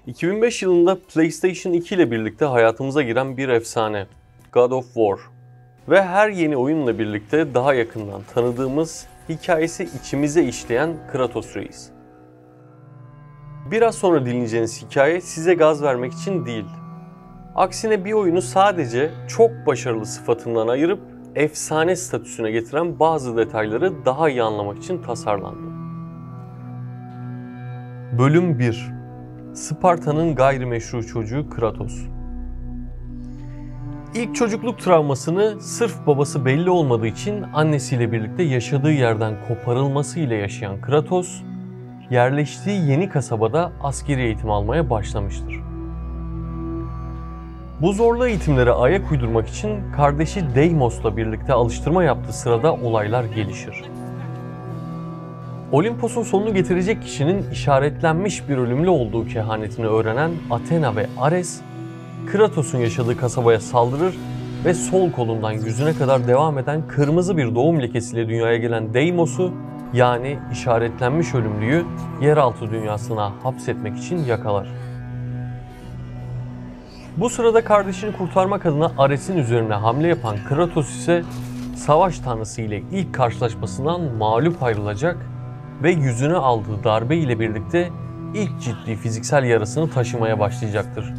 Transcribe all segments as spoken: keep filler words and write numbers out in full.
iki bin beş yılında PlayStation iki ile birlikte hayatımıza giren bir efsane, God of War. Ve her yeni oyunla birlikte daha yakından tanıdığımız, hikayesi içimize işleyen Kratos Reis. Biraz sonra dinleyeceğiniz hikaye size gaz vermek için değil. Aksine bir oyunu sadece çok başarılı sıfatından ayırıp efsane statüsüne getiren bazı detayları daha iyi anlamak için tasarlandı. Bölüm bir. Sparta'nın gayrimeşru çocuğu Kratos. İlk çocukluk travmasını sırf babası belli olmadığı için annesiyle birlikte yaşadığı yerden koparılması ile yaşayan Kratos, yerleştiği yeni kasabada askeri eğitim almaya başlamıştır. Bu zorlu eğitimlere ayak uydurmak için kardeşi Deimos'la birlikte alıştırma yaptığı sırada olaylar gelişir. Olimpos'un sonunu getirecek kişinin işaretlenmiş bir ölümlü olduğu kehanetini öğrenen Athena ve Ares, Kratos'un yaşadığı kasabaya saldırır ve sol kolundan yüzüne kadar devam eden kırmızı bir doğum lekesiyle dünyaya gelen Deimos'u, yani işaretlenmiş ölümlüyü yeraltı dünyasına hapsetmek için yakalar. Bu sırada kardeşini kurtarmak adına Ares'in üzerine hamle yapan Kratos ise savaş tanrısı ile ilk karşılaşmasından mağlup ayrılacak ve yüzüne aldığı darbe ile birlikte ilk ciddi fiziksel yarasını taşımaya başlayacaktır.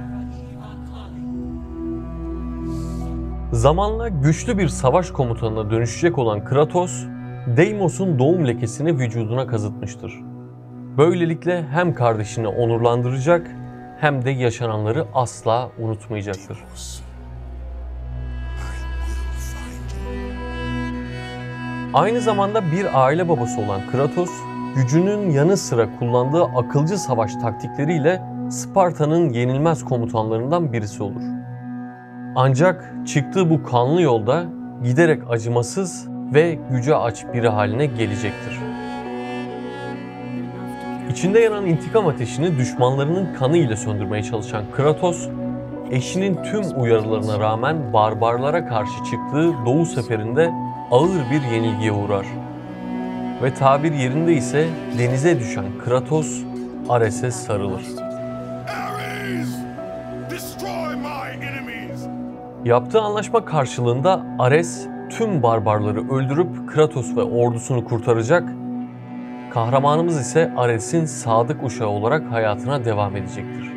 Zamanla güçlü bir savaş komutanına dönüşecek olan Kratos, Deimos'un doğum lekesini vücuduna kazıtmıştır. Böylelikle hem kardeşini onurlandıracak hem de yaşananları asla unutmayacaktır. Aynı zamanda bir aile babası olan Kratos, gücünün yanı sıra kullandığı akılcı savaş taktikleriyle Sparta'nın yenilmez komutanlarından birisi olur. Ancak çıktığı bu kanlı yolda giderek acımasız ve güce aç biri haline gelecektir. İçinde yanan intikam ateşini düşmanlarının kanı ile söndürmeye çalışan Kratos, eşinin tüm uyarılarına rağmen barbarlara karşı çıktığı Doğu seferinde ağır bir yenilgiye uğrar. Ve tabir yerinde ise denize düşen Kratos, Ares'e sarılır. Yaptığı anlaşma karşılığında Ares tüm barbarları öldürüp Kratos ve ordusunu kurtaracak, kahramanımız ise Ares'in sadık uşağı olarak hayatına devam edecektir.